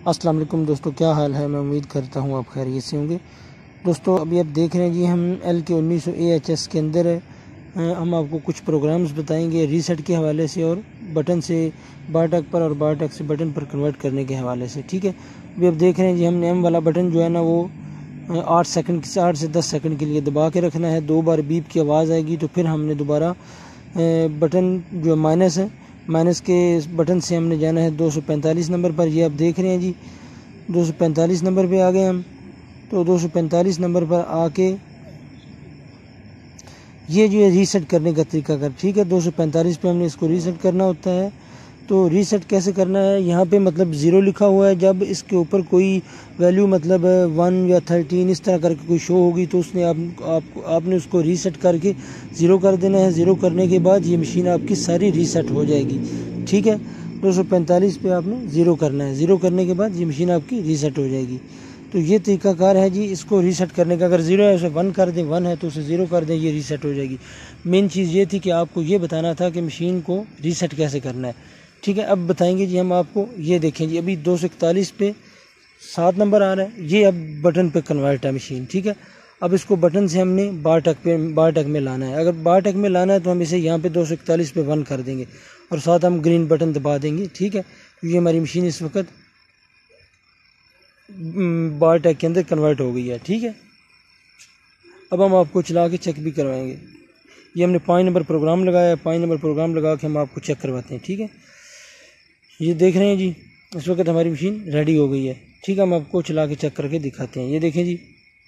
अस्सलाम वालेकुम दोस्तों, क्या हाल है। मैं उम्मीद करता हूँ आप खैरियत से होंगे। दोस्तों अभी आप देख रहे हैं जी, हम LK1900 AHS के अंदर हम आपको कुछ प्रोग्राम्स बताएंगे रीसेट के हवाले से और बटन से बारटक पर और बारटक से बटन पर कन्वर्ट करने के हवाले से। ठीक है, अभी आप देख रहे हैं जी, हमने M वाला बटन जो है ना वो 8 से 10 सेकंड के लिए दबा के रखना है। 2 बार बीप की आवाज़ आएगी तो फिर हमने दोबारा बटन जो माइनस है, माइनस के बटन से हमने जाना है 245 नंबर पर। ये आप देख रहे हैं जी, 245 नंबर पे आ गए हम। तो 245 नंबर पर आके ये जो है रीसेट करने का तरीका कर, ठीक है। 245 पे हमने इसको रीसेट करना होता है। तो रीसेट कैसे करना है, यहाँ पे मतलब 0 लिखा हुआ है। जब इसके ऊपर कोई वैल्यू मतलब 1 या 13 इस तरह करके कोई शो होगी तो उसने आपने उसको रीसेट करके 0 कर देना है। 0 करने के बाद ये मशीन आपकी सारी रीसेट हो जाएगी। ठीक है, 245 पे आपने 0 करना है। 0 करने के बाद ये मशीन आपकी रीसेट हो जाएगी। तो ये तरीकाकार है जी इसको रीसेट करने का। अगर 0 है उसे 1 कर दें, 1 है तो उसे 0 कर दें, ये रीसेट हो जाएगी। मेन चीज़ ये थी कि आपको ये बताना था कि मशीन को रीसेट कैसे करना है। ठीक है, अब बताएंगे जी हम आपको। ये देखें जी, अभी 241 पे 7 नंबर आ रहा है। ये अब बटन पे कन्वर्ट है मशीन। ठीक है, अब इसको बटन से हमने बारटक में लाना है। अगर बारटक में लाना है तो हम इसे यहाँ पे 241 पे 1 कर देंगे और साथ हम ग्रीन बटन दबा देंगे। ठीक है, क्योंकि हमारी मशीन इस वक्त बारटक के अंदर कन्वर्ट हो गई है। ठीक है, अब हम आपको चला के चेक भी करवाएंगे। ये हमने 5 नंबर प्रोग्राम लगाया है। 5 नंबर प्रोग्राम लगा के हम आपको चेक करवाते हैं। ठीक है, ये देख रहे हैं जी, इस वक्त हमारी मशीन रेडी हो गई है। ठीक है, हम आपको चला के चेक करके दिखाते हैं। ये देखें जी,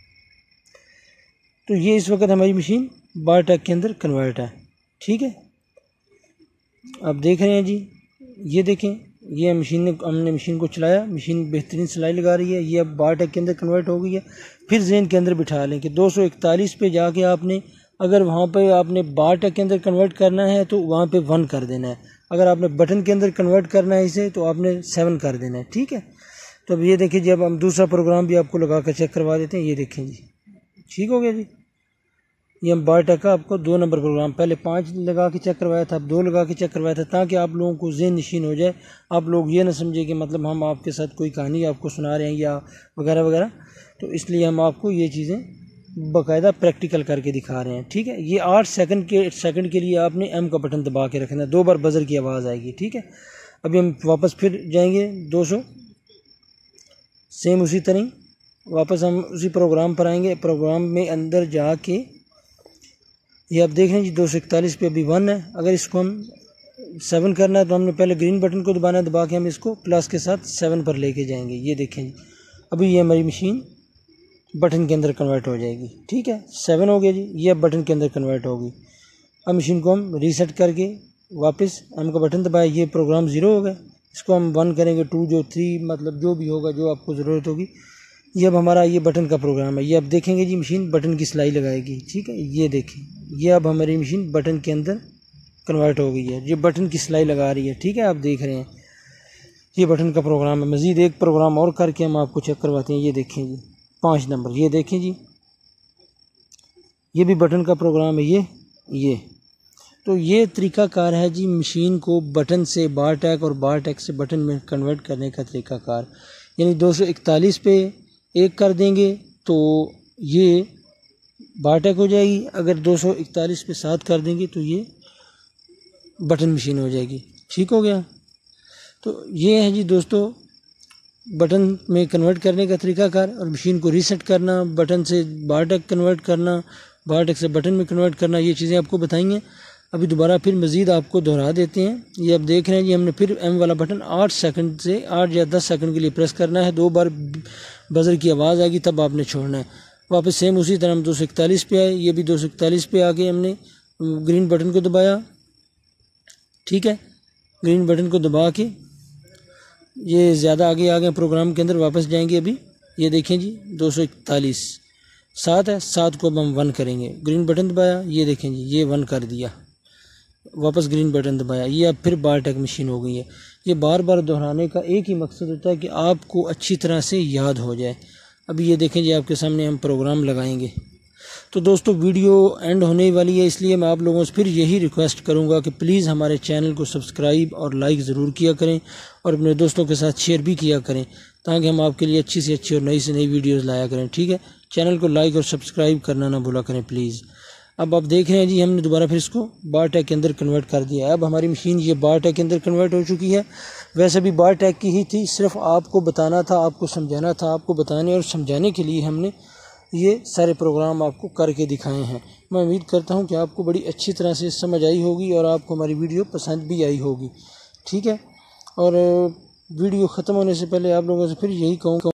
तो ये इस वक्त हमारी मशीन बारटक के अंदर कन्वर्ट है। ठीक है, आप देख रहे हैं जी, ये देखें, ये हमने मशीन को चलाया, मशीन बेहतरीन सिलाई लगा रही है। ये अब बारटक के अंदर कन्वर्ट हो गई है। फिर ज़हन के अंदर बिठा लें कि 241 पे जाके आपने, अगर वहाँ पे आपने बारटक के अंदर कन्वर्ट करना है तो वहाँ पे 1 कर देना है। अगर आपने बटन के अंदर कन्वर्ट करना है इसे तो आपने 7 कर देना है। ठीक है, तो अब ये देखिए जी, अब हम दूसरा प्रोग्राम भी आपको लगा कर चेक करवा देते हैं। ये देखें जी, ठीक हो गया जी। ये हम बारटक का आपको 2 नंबर प्रोग्राम, पहले 5 लगा के चेक करवाया था, अब 2 लगा के चेक करवाया था, ताकि आप लोगों को ज़हन नशीन हो जाए। आप लोग ये ना समझे कि मतलब हम आपके साथ कोई कहानी आपको सुना रहे हैं या वगैरह वगैरह। तो इसलिए हम आपको ये चीज़ें बाकायदा प्रैक्टिकल करके दिखा रहे हैं। ठीक है, ये 8 सेकंड के लिए आपने M का बटन दबा के रखना है। 2 बार बजर की आवाज़ आएगी। ठीक है, अभी हम वापस फिर जाएंगे 200, सेम उसी तरह वापस हम उसी प्रोग्राम पर आएंगे। प्रोग्राम में अंदर जाके ये आप देख रहे हैं जी, 241 पे अभी 1 है। अगर इसको हम 7 करना है तो हमने पहले ग्रीन बटन को दबाना है, दबा के हम इसको प्लस के साथ 7 पर लेके जाएंगे। ये देखें जी, अभी ये हमारी मशीन बटन के अंदर कन्वर्ट हो जाएगी। ठीक है, 7 हो गया जी, ये अब बटन के अंदर कन्वर्ट होगी। अब मशीन को हम रीसेट करके वापस M का बटन दबाया, ये प्रोग्राम 0 हो गया। इसको हम 1 करेंगे, 2 जो 3 मतलब जो भी होगा, जो आपको ज़रूरत होगी। ये अब हमारा ये बटन का प्रोग्राम है। ये अब देखेंगे जी, मशीन बटन की सिलाई लगाएगी। ठीक है, ये देखें, ये अब हमारी मशीन बटन के अंदर कन्वर्ट हो गई है। ये बटन की सिलाई लगा रही है। ठीक है, आप देख रहे हैं, ये बटन का प्रोग्राम है। मज़ीद एक प्रोग्राम और करके हम आपको चेक करवाते हैं। ये देखें जी, 5 नंबर, ये देखें जी, ये भी बटन का प्रोग्राम है। ये तो ये तरीकाकार है जी मशीन को बटन से बारटक और बारटक से बटन में कन्वर्ट करने का तरीकाकार। यानी 241 पे 1 कर देंगे तो ये बारटक हो जाएगी। अगर 241 पे 7 कर देंगे तो ये बटन मशीन हो जाएगी। ठीक हो गया। तो ये है जी दोस्तों बटन में कन्वर्ट करने का तरीकाकार, और मशीन को रीसेट करना, बटन से बारटक कन्वर्ट करना, बारटक से बटन में कन्वर्ट करना, ये चीज़ें आपको बताई हैं। अभी दोबारा फिर मज़ीद आपको दोहरा देते हैं। ये अब देख रहे हैं जी, हमने फिर M वाला बटन 8 सेकंड से 8 या 10 सेकंड के लिए प्रेस करना है। 2 बार बजर की आवाज़ आएगी तब आपने छोड़ना है। वापस सेम उसी तरह हम 241 पे आए। ये भी 241 पे आके हमने ग्रीन बटन को दबाया। ठीक है, ग्रीन बटन को दबा के ये ज़्यादा आगे आ गए प्रोग्राम के अंदर, वापस जाएंगे। अभी ये देखें जी, 241 7 है, 7 को अब हम 1 करेंगे। ग्रीन बटन दबाया, ये देखें जी, ये 1 कर दिया। वापस ग्रीन बटन दबाया, ये अब फिर बारटक मशीन हो गई है। ये बार बार दोहराने का एक ही मकसद होता है कि आपको अच्छी तरह से याद हो जाए। अभी ये देखें जी, आपके सामने हम प्रोग्राम लगाएंगे। तो दोस्तों वीडियो एंड होने वाली है, इसलिए मैं आप लोगों से फिर यही रिक्वेस्ट करूंगा कि प्लीज़ हमारे चैनल को सब्सक्राइब और लाइक ज़रूर किया करें और अपने दोस्तों के साथ शेयर भी किया करें, ताकि हम आपके लिए अच्छी से अच्छी और नई से नई वीडियोज़ लाया करें। ठीक है, चैनल को लाइक और सब्सक्राइब करना ना भूला करें प्लीज़। अब आप देख रहे हैं जी, हमने दोबारा फिर इसको बार टैग के अंदर कन्वर्ट कर दिया है। अब हमारी मशीन ये बार टैग के अंदर कन्वर्ट हो चुकी है। वैसे भी बार टैग की ही थी, सिर्फ आपको बताना था, आपको समझाना था। आपको बताने और समझाने के लिए हमने ये सारे प्रोग्राम आपको करके दिखाए हैं। मैं उम्मीद करता हूँ कि आपको बड़ी अच्छी तरह से समझ आई होगी और आपको हमारी वीडियो पसंद भी आई होगी। ठीक है, और वीडियो ख़त्म होने से पहले आप लोगों से फिर यही कहूँ